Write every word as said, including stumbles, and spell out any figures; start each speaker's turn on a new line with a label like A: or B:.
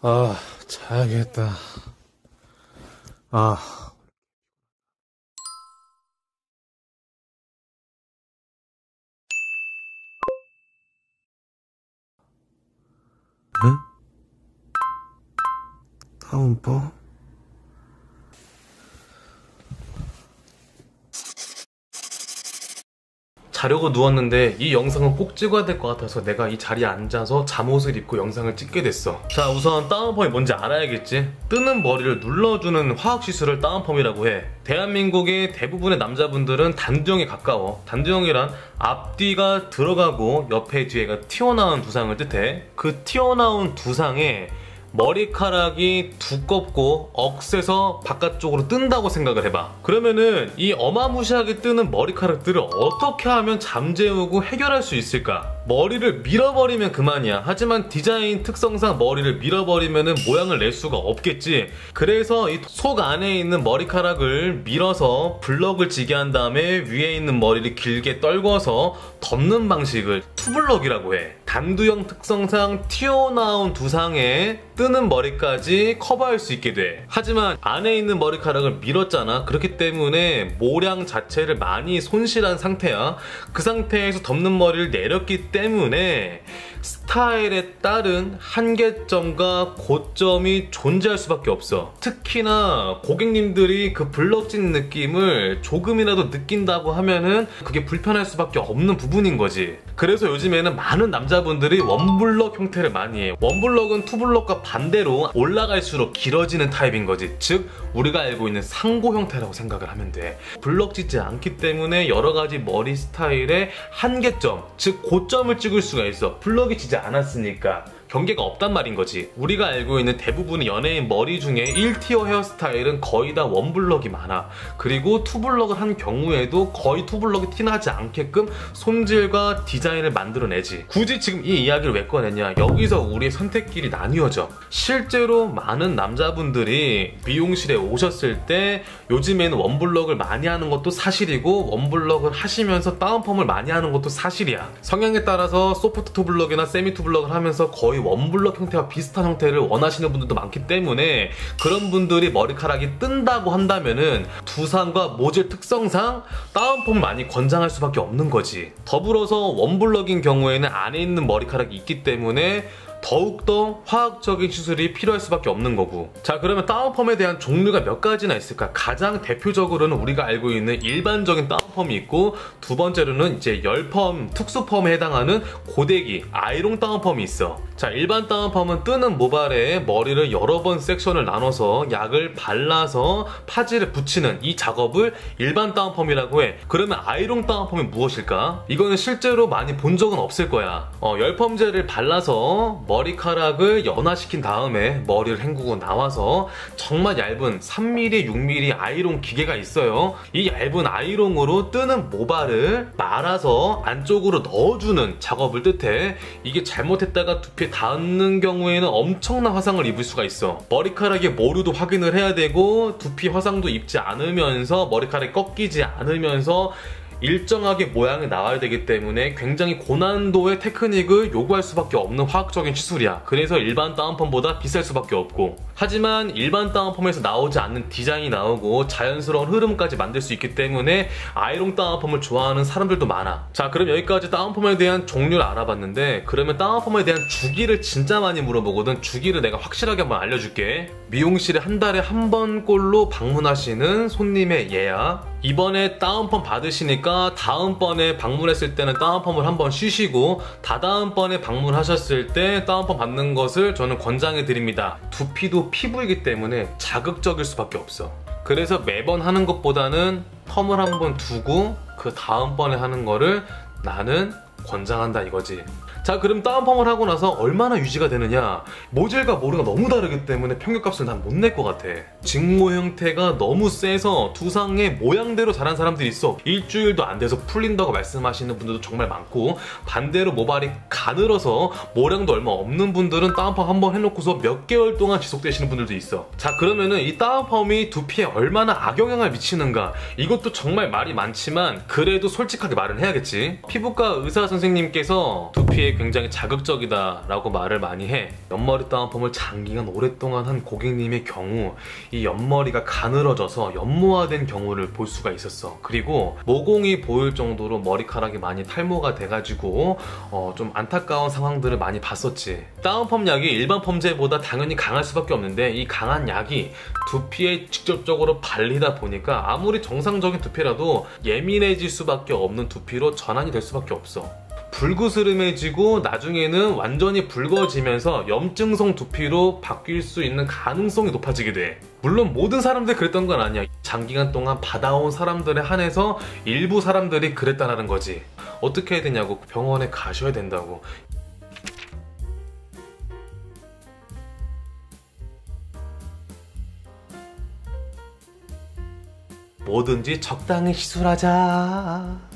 A: 아, 자야겠다. 아. 응? 다운펌? 자려고 누웠는데 이 영상은 꼭 찍어야 될 것 같아서 내가 이 자리에 앉아서 잠옷을 입고 영상을 찍게 됐어. 자, 우선 다운펌이 뭔지 알아야겠지. 뜨는 머리를 눌러주는 화학시술을 다운펌이라고 해. 대한민국의 대부분의 남자분들은 단두형에 가까워. 단두형이란 앞뒤가 들어가고 옆에 뒤에가 튀어나온 두상을 뜻해. 그 튀어나온 두상에 머리카락이 두껍고 억세서 바깥쪽으로 뜬다고 생각을 해봐. 그러면은 이 어마무시하게 뜨는 머리카락들을 어떻게 하면 잠재우고 해결할 수 있을까? 머리를 밀어버리면 그만이야. 하지만 디자인 특성상 머리를 밀어버리면은 모양을 낼 수가 없겠지. 그래서 이 속 안에 있는 머리카락을 밀어서 블럭을 지게 한 다음에 위에 있는 머리를 길게 떨궈서 덮는 방식을 투블럭이라고 해. 단두형 특성상 튀어나온 두상에 뜨는 머리까지 커버할 수 있게 돼. 하지만 안에 있는 머리카락을 밀었잖아. 그렇기 때문에 모량 자체를 많이 손실한 상태야. 그 상태에서 덮는 머리를 내렸기 때문에 스타일에 따른 한계점과 고점이 존재할 수밖에 없어. 특히나 고객님들이 그 블럭진 느낌을 조금이라도 느낀다고 하면은 그게 불편할 수밖에 없는 부분인 거지. 그래서 요즘에는 많은 남자분들이 원블럭 형태를 많이 해. 원블럭은 투블럭과 반대로 올라갈수록 길어지는 타입인 거지. 즉 우리가 알고 있는 상고 형태라고 생각을 하면 돼. 블럭지지 않기 때문에 여러가지 머리 스타일의 한계점, 즉 고점을 찍을 수가 있어. 블럭이 지지 않았으니까 경계가 없단 말인 거지. 우리가 알고 있는 대부분의 연예인 머리 중에 일 티어 헤어스타일은 거의 다 원블럭이 많아. 그리고 투블럭을 한 경우에도 거의 투블럭이 티나지 않게끔 손질과 디자인을 만들어내지. 굳이 지금 이 이야기를 왜 꺼냈냐? 여기서 우리의 선택길이 나뉘어져. 실제로 많은 남자분들이 미용실에 오셨을 때 요즘에는 원블럭을 많이 하는 것도 사실이고 원블럭을 하시면서 다운펌을 많이 하는 것도 사실이야. 성향에 따라서 소프트 투블럭이나 세미 투블럭을 하면서 거의 원블럭 형태와 비슷한 형태를 원하시는 분들도 많기 때문에 그런 분들이 머리카락이 뜬다고 한다면은 두상과 모질 특성상 다운펌을 많이 권장할 수밖에 없는 거지. 더불어서 원블럭인 경우에는 안에 있는 머리카락이 있기 때문에 더욱더 화학적인 시술이 필요할 수밖에 없는 거고. 자, 그러면 다운펌에 대한 종류가 몇 가지나 있을까? 가장 대표적으로는 우리가 알고 있는 일반적인 다운펌이 있고, 두 번째로는 이제 열펌, 특수펌에 해당하는 고데기, 아이롱 다운펌이 있어. 자, 일반 다운펌은 뜨는 모발에 머리를 여러 번 섹션을 나눠서 약을 발라서 파지를 붙이는 이 작업을 일반 다운펌이라고 해. 그러면 아이롱 다운펌이 무엇일까? 이거는 실제로 많이 본 적은 없을 거야. 어, 열펌제를 발라서 머리카락을 연화시킨 다음에 머리를 헹구고 나와서 정말 얇은 삼 밀리미터, 육 밀리미터 아이롱 기계가 있어요. 이 얇은 아이롱으로 뜨는 모발을 말아서 안쪽으로 넣어주는 작업을 뜻해. 이게 잘못했다가 두피에 닿는 경우에는 엄청난 화상을 입을 수가 있어. 머리카락의 모류도 확인을 해야 되고 두피 화상도 입지 않으면서 머리카락이 꺾이지 않으면서 일정하게 모양이 나와야 되기 때문에 굉장히 고난도의 테크닉을 요구할 수밖에 없는 화학적인 시술이야. 그래서 일반 다운펌보다 비쌀 수밖에 없고, 하지만 일반 다운펌에서 나오지 않는 디자인이 나오고 자연스러운 흐름까지 만들 수 있기 때문에 아이롱 다운펌을 좋아하는 사람들도 많아. 자, 그럼 여기까지 다운펌에 대한 종류를 알아봤는데, 그러면 다운펌에 대한 주기를 진짜 많이 물어보거든. 주기를 내가 확실하게 한번 알려줄게. 미용실에 한 달에 한 번꼴로 방문하시는 손님의 예약, 이번에 다운펌 받으시니까 다음번에 방문했을 때는 다운펌을 한번 쉬시고 다다음번에 방문하셨을 때 다운펌 받는 것을 저는 권장해 드립니다. 두피도 피부이기 때문에 자극적일 수밖에 없어. 그래서 매번 하는 것보다는 펌을 한번 두고 그 다음번에 하는 거를 나는 권장한다 이거지. 자, 그럼 다운펌을 하고 나서 얼마나 유지가 되느냐? 모질과 모르가 너무 다르기 때문에 평균값을 난 못 낼 것 같아. 직모 형태가 너무 세서 두상의 모양대로 자란 사람들이 있어. 일주일도 안 돼서 풀린다고 말씀하시는 분들도 정말 많고, 반대로 모발이 가늘어서 모량도 얼마 없는 분들은 다운펌 한번 해놓고서 몇 개월 동안 지속되시는 분들도 있어. 자, 그러면은 이 다운펌이 두피에 얼마나 악영향을 미치는가? 이것도 정말 말이 많지만 그래도 솔직하게 말은 해야겠지. 피부과 의사 선생님께서 두피에 게 굉장히 자극적이다라고 말을 많이 해. 옆머리 다운펌을 장기간 오랫동안 한 고객님의 경우 이 옆머리가 가늘어져서 연모화된 경우를 볼 수가 있었어. 그리고 모공이 보일 정도로 머리카락이 많이 탈모가 돼가지고 어, 좀 안타까운 상황들을 많이 봤었지. 다운펌 약이 일반 펌제보다 당연히 강할 수밖에 없는데 이 강한 약이 두피에 직접적으로 발리다 보니까 아무리 정상적인 두피라도 예민해질 수밖에 없는 두피로 전환이 될 수밖에 없어. 불그스름해지고 나중에는 완전히 붉어지면서 염증성 두피로 바뀔 수 있는 가능성이 높아지게 돼. 물론 모든 사람들이 그랬던 건 아니야. 장기간 동안 받아온 사람들에 한해서 일부 사람들이 그랬다는 거지. 어떻게 해야 되냐고. 병원에 가셔야 된다고. 뭐든지 적당히 시술하자.